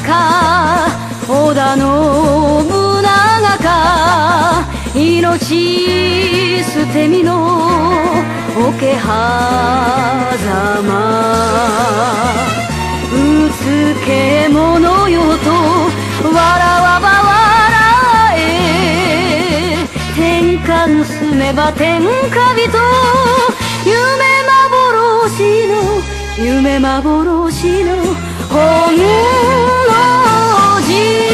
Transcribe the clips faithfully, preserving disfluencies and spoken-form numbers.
か織田信長か命捨て身の桶狭間うつけ者よと笑わば笑え天下盗めば天下人夢幻の夢幻の本能寺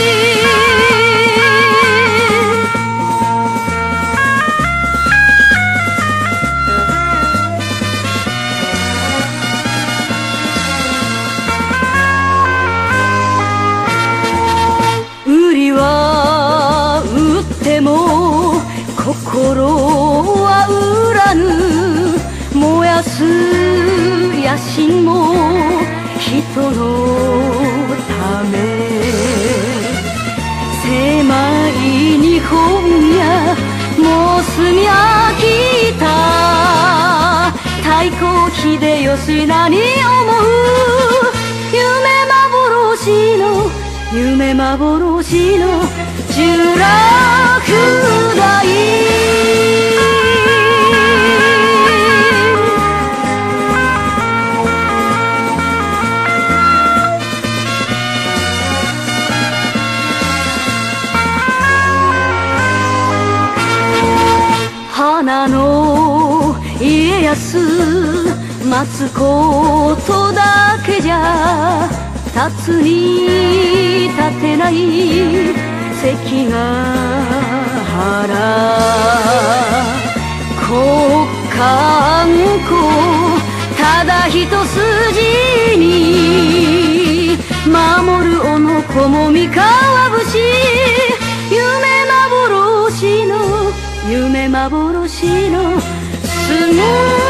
心は売らぬ燃やす野心も人のため狭い日本やもう住み飽きた太閤秀吉何思う夢幻の夢幻の十楽台花の家康待つことだけじゃ立つに立てない関ヶ原国家安保ただ一筋に守るおのこも三河節夢幻の夢幻のすごい